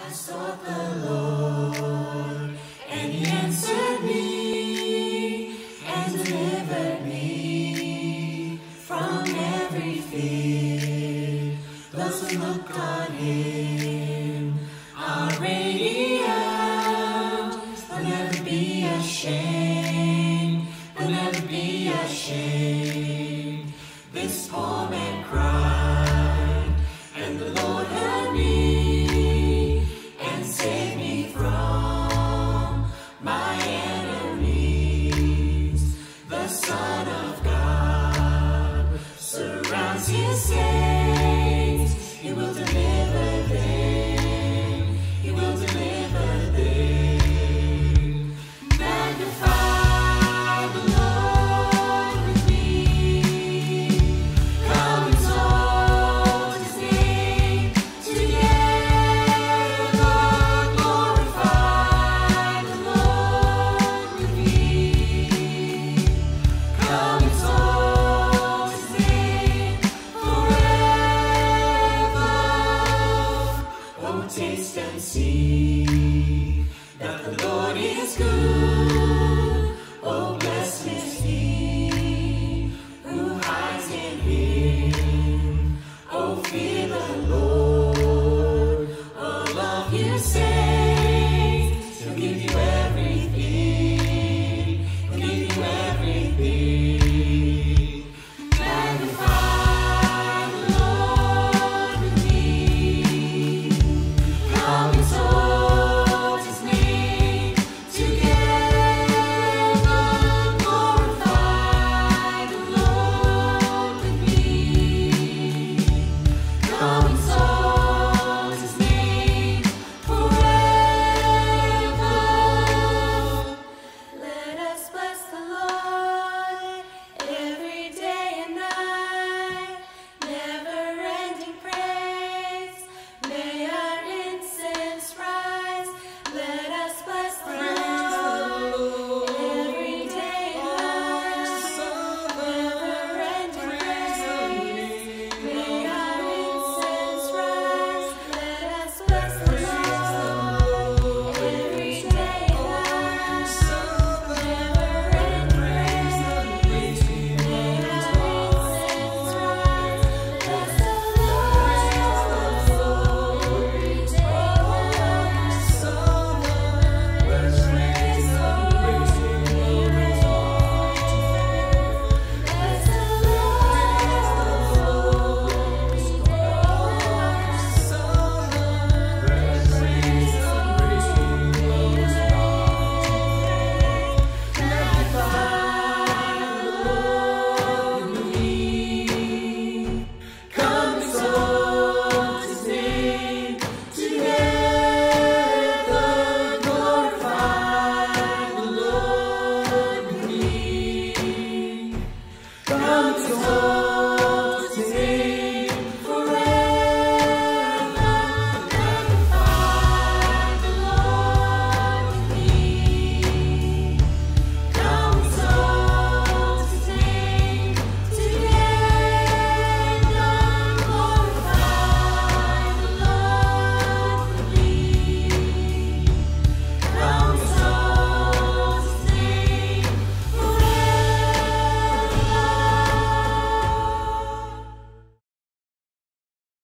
I sought the Lord, and He answered me, and delivered me from every fear. Those who look on Him are radiant. They'll never be ashamed. They'll never be ashamed. This poor man cried, and the Lord heard me and saved me from my enemies. The Son of God surrounds His saints. He will deliver them. He will deliver them. Magnify the Lord with me. Come exalt His name together. Glorify the Lord with me. Come exalt His name forever. Oh, taste and see that the Lord is good.